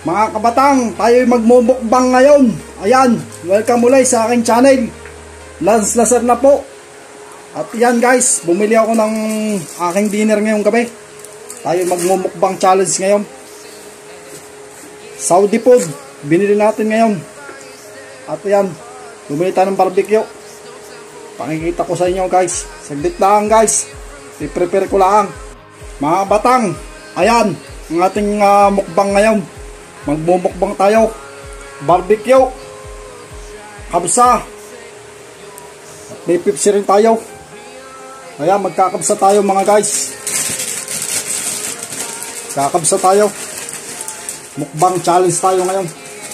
Mga kabatang, tayo'y magmumukbang ngayon. Ayan, welcome ulit sa aking channel. Lance Laser na po. At yan guys, bumili ako ng aking dinner ngayong gabi. Tayo'y magmumukbang challenge ngayon. Saudi food, binili natin ngayon. At yan, bumili tayo ng barbecue. Pakikita ko sa inyo guys. Saglit lang guys, i-prepare ko lang. Mga kabatang, ayan, ang ating mukbang ngayon. Magmumukbang tayo. Barbecue, kabsa, at may pipsi rin tayo. Kaya magkakabsa tayo mga guys. Kakabsa tayo. Mukbang challenge tayo ngayon.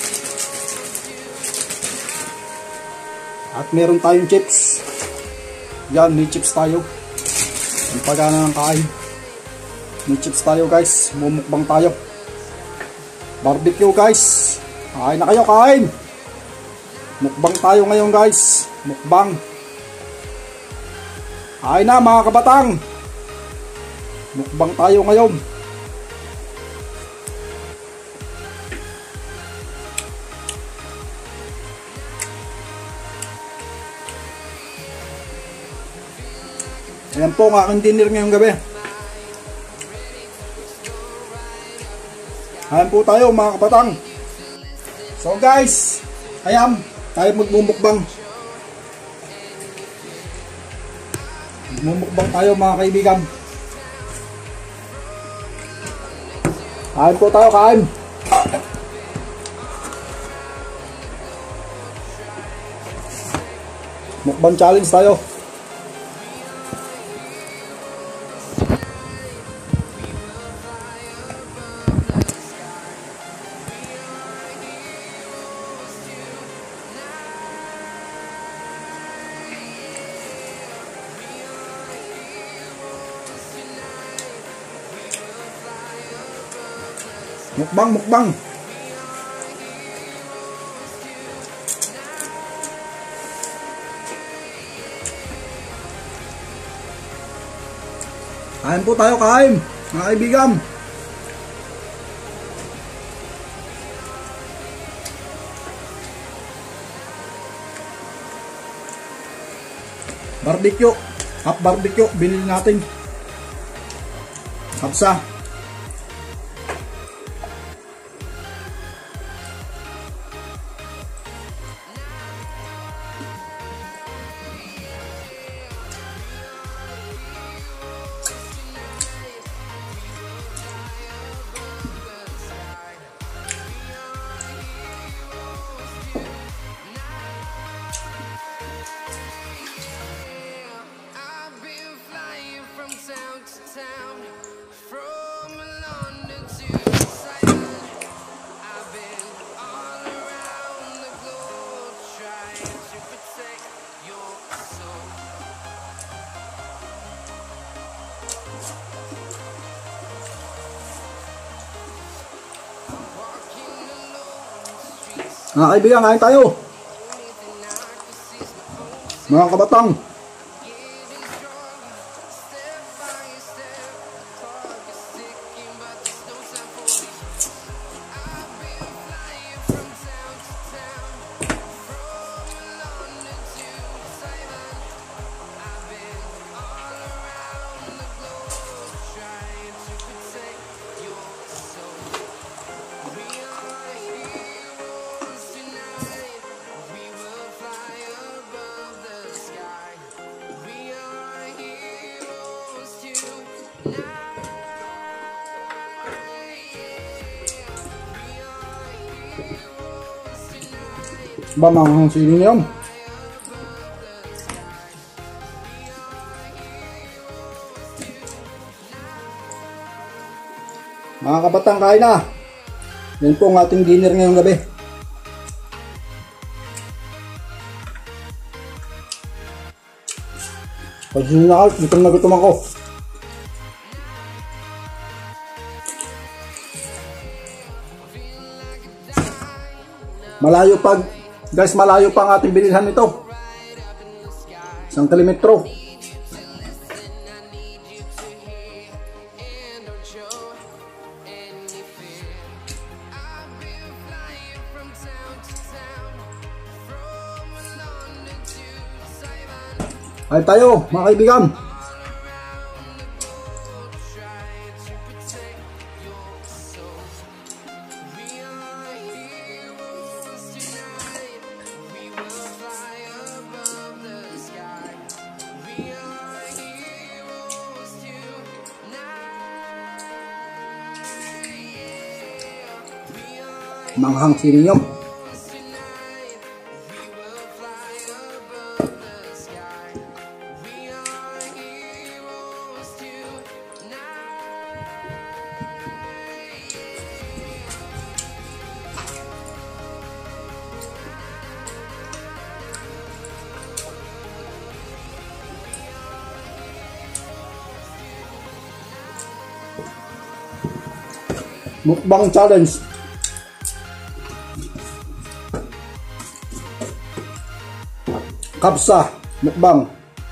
At meron tayong chips. Yan, may chips tayo. Ang pagana ng kain. May chips tayo guys. Mumukbang tayo. Barbecue guys. Kain na kayo, kain. Mukbang tayo ngayon guys. Mukbang. Kain na mga kabatang. Mukbang tayo ngayon. Ayan po ang aking dinner ngayong gabi. Ayan po tayo mga kabatang. So guys, ayan, tayo magmumukbang. Magmumukbang tayo mga kaibigan. Kain po tayo, kain. Mukbang challenge tayo. Mukbang, mukbang. Kain po tayo, kain, mga kaibigan. Barbecue, half barbecue, binili natin. Kapsa. Mga kaibigan, kain tayo. Mga kabatang. Ba mga sili yan. Mga kabatang, kain na. Yan po ang ating dinner ngayong gabi. Pagsusunod na ako, gutom na gutom ako. Malayo pag guys, malayo pa ang ating binilhan nito. 1 kilometro. Kain tayo mga kaibigan. Manghang sininyok. Mukbang challenge. Kapsa mukbang.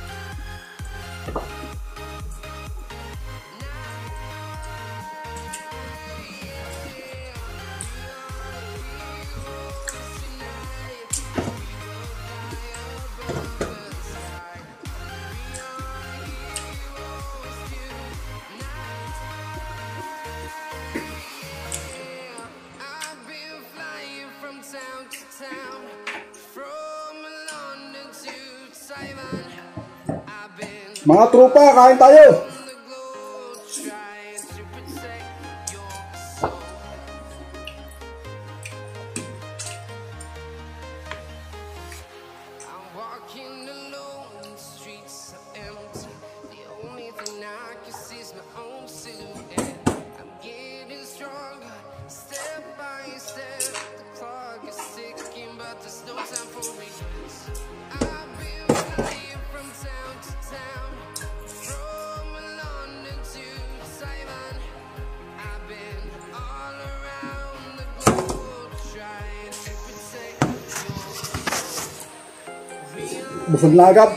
Mga tropa, kain tayo. Busog na agad.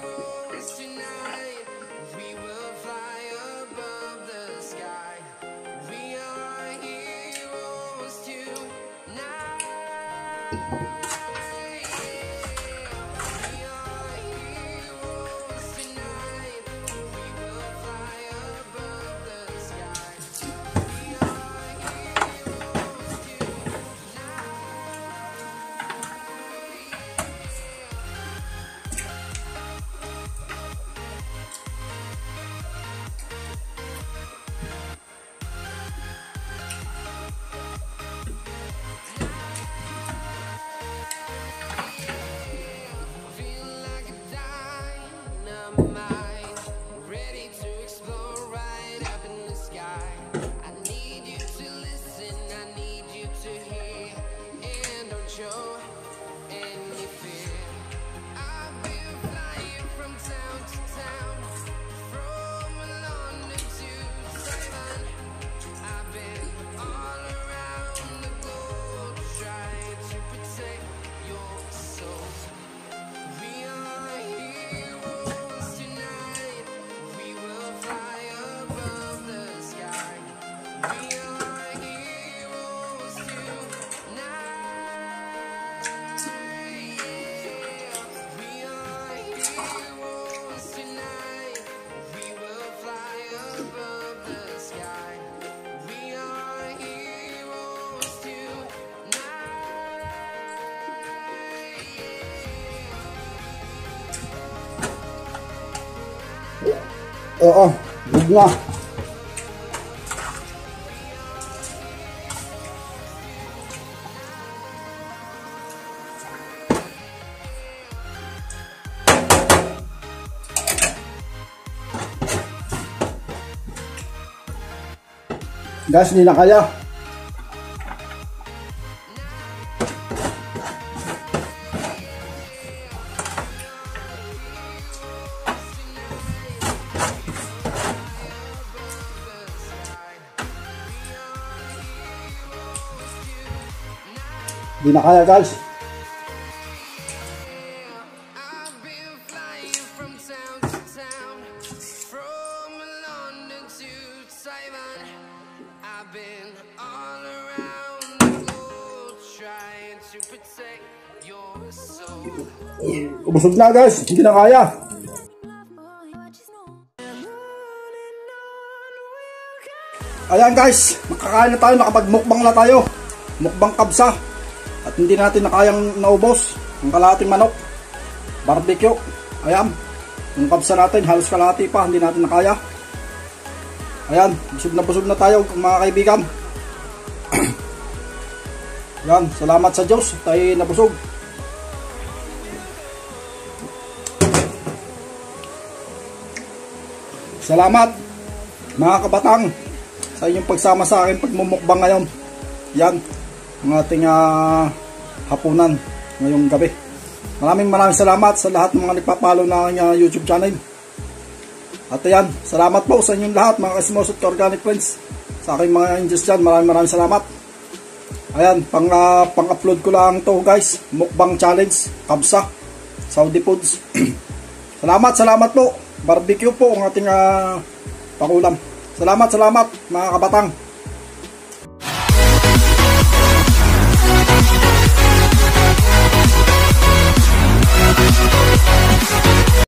Oo, good na. Guys, hindi na kaya. Hindi na kaya, guys. Ubusog na, guys. Hindi na kaya. Ayan guys, makakain na tayo, nakapag-mukbang na tayo. Mukbang kabsa. At hindi natin na kayang naubos ang kalahating manok. Barbecue. Ayan. Yung kabsa natin, halos kalahati pa, hindi natin na kaya. Ayan, busog na tayo mga kaibigan. Ayan, salamat sa Diyos, tayo nabusog. Salamat mga kabatang sa inyong pagsama sa akin pagmumukbang ngayon. Yan ang ating hapunan ngayong gabi. Maraming salamat sa lahat ng mga nagpapalo na aking YouTube channel. At ayan, salamat po sa inyong lahat mga Kasmos at Organic Friends. Sa aking mga angels dyan, maraming salamat. Ayan, pang-upload ko lang to guys. Mukbang challenge, kabsa, Saudi Foods. Salamat po. Barbecue po ang ating pangulam. Salamat mga kabatang.